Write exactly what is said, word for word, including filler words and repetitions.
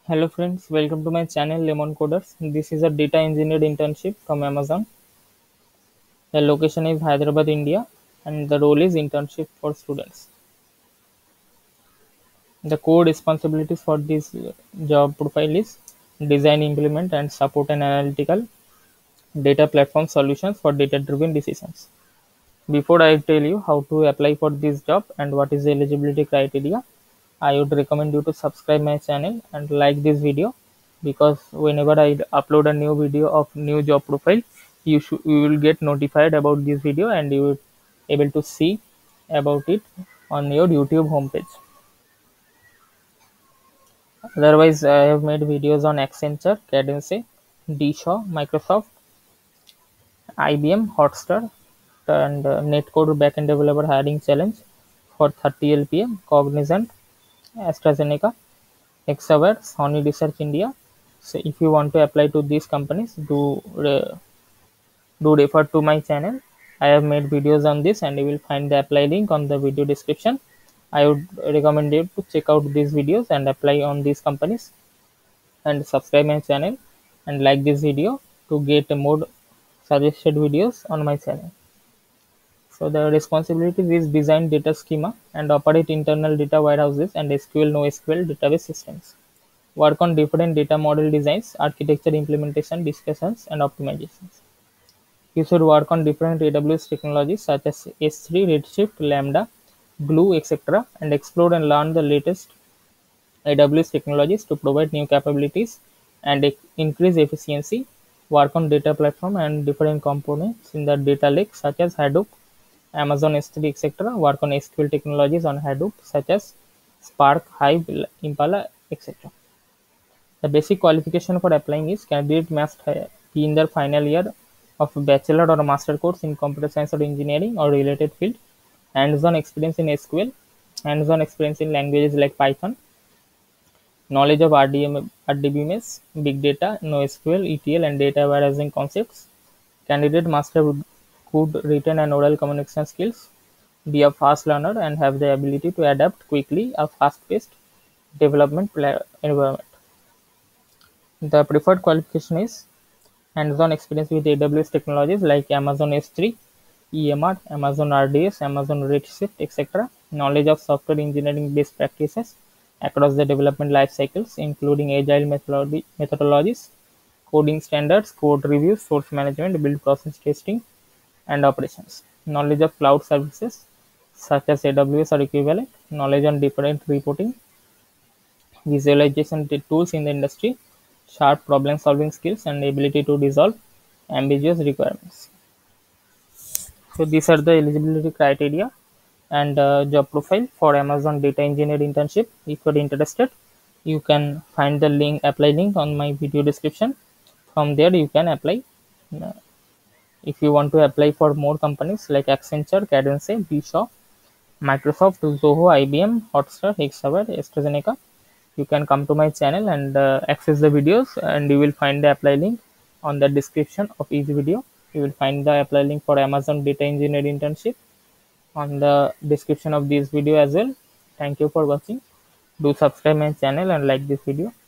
Hello friends, welcome to my channel Lemon Coders. This is a data engineer internship from Amazon. The location is Hyderabad, India, and the role is internship for students. The core responsibilities for this uh, job profile is design, implement, and support an analytical data platform solutions for data-driven decisions. Before I tell you how to apply for this job and what is the eligibility criteria, I would recommend you to subscribe my channel and like this video, because whenever I upload a new video of new job profile, you should you will get notified about this video and you will able to see about it on your YouTube homepage. Otherwise, I have made videos on Accenture, Cadence, D-Shaw, Microsoft, I B M, Hotstar, and uh, Netcode Backend Developer Hiring Challenge for thirty L P A, Cognizant, AstraZeneca, Hexaware, Sony Research India. So if you want to apply to these companies, do uh, do refer to my channel. I have made videos on this, and you will find the apply link on the video description. I would recommend you to check out these videos and apply on these companies, and subscribe my channel and like this video to get more suggested videos on my channel. So the responsibilities is design data schema and operate internal data warehouses and S Q L NoSQL database systems. Work on different data model designs, architecture implementation, discussions, and optimizations. You should work on different A W S technologies such as S three, Redshift, Lambda, Glue, et cetera, and explore and learn the latest A W S technologies to provide new capabilities and increase efficiency. Work on data platform and different components in the data lake such as Hadoop, Amazon S three, et cetera. Work on S Q L technologies on Hadoop such as Spark, Hive, Impala, et cetera. The basic qualification for applying is candidate must be in their final year of bachelor or master course in computer science or engineering or related field, hands-on experience in S Q L, hands-on experience in languages like Python, knowledge of R D M, R D B M S, big data, NoSQL, E T L, and data warehousing concepts. Candidate must have good written and oral communication skills, be a fast learner, and have the ability to adapt quickly a fast-paced development environment. The preferred qualification is hands-on experience with A W S technologies like Amazon S three, E M R, Amazon R D S, Amazon Redshift, et cetera. Knowledge of software engineering best practices across the development life cycles, including agile methodology, methodologies, coding standards, code reviews, source management, build process testing, and operations. Knowledge of cloud services such as A W S or equivalent. Knowledge on different reporting, visualization tools in the industry, sharp problem solving skills, and ability to resolve ambiguous requirements. So these are the eligibility criteria and uh, job profile for Amazon data engineer internship. If you're interested, you can find the link apply link on my video description. From there you can apply. Uh, if you want to apply for more companies like Accenture, Cadence, B-Shaw, Microsoft, Zoho, I B M, Hotstar, Hexaware, AstraZeneca, you can come to my channel and uh, access the videos, and you will find the apply link on the description of each video. You will find the apply link for Amazon data engineer internship on the description of this video as well. Thank you for watching. Do subscribe my channel and like this video.